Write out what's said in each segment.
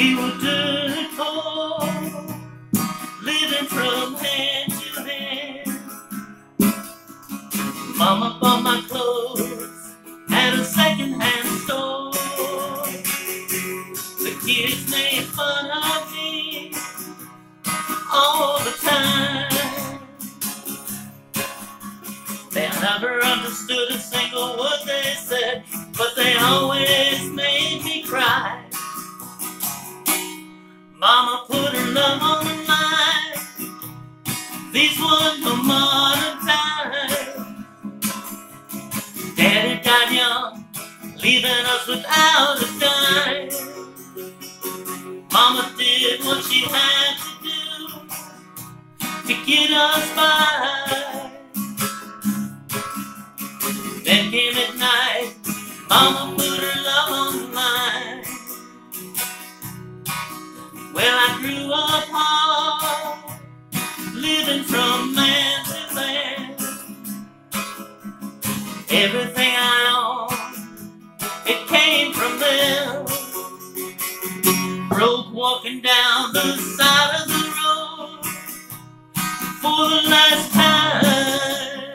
We were dirt poor, living from hand to hand. Mama bought my clothes at a second-hand store. The kids made fun of me all the time. They never understood a single word they said, but they always made me cry. Mama put her love on the line. These were no modern times. Daddy died young, leaving us without a dime. Mama did what she had to do to get us by. Then came at night, Mama put her love on the line. Well, I grew up hard, living from man to man. Everything I own, it came from them. Broke walking down the side of the road for the last time.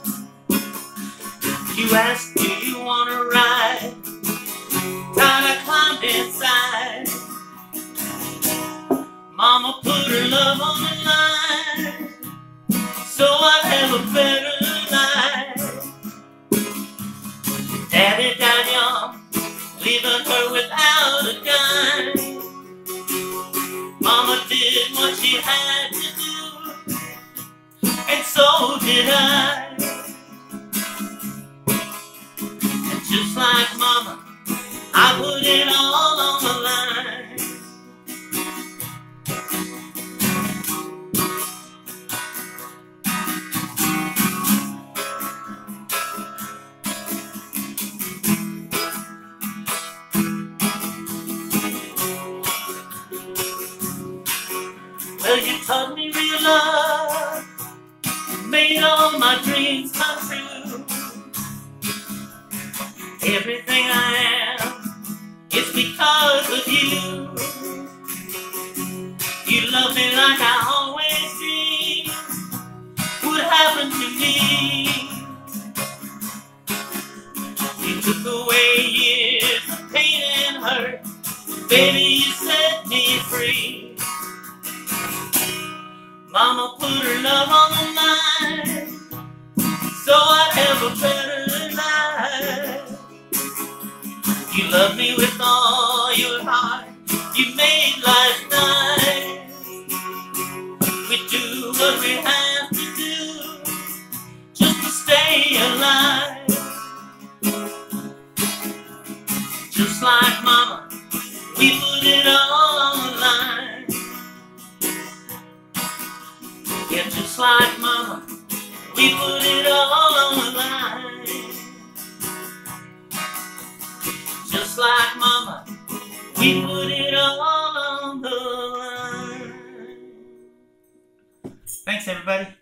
You asked, do you want to ride? Thought I climbed inside. Mama put her love on the line so I'd have a better life. Daddy died young, leaving her without a dime. Mama did what she had to do, and so did I. And just like Mama, I put it all on the line. Well, you taught me real love, made all my dreams come true. Everything I am is because of you. You love me like I always dreamed would happen to me. You took away years of pain and hurt, baby, you set me free. Mama put her love on the line so I'd have a better life. You love me with all your heart, you made life nice. We do what we have to do just to stay alive. Just like Mama, we put it all on the line. Yeah, just like Mama, we put it all on the line. Just like Mama, we put it all on the line. Thanks, everybody.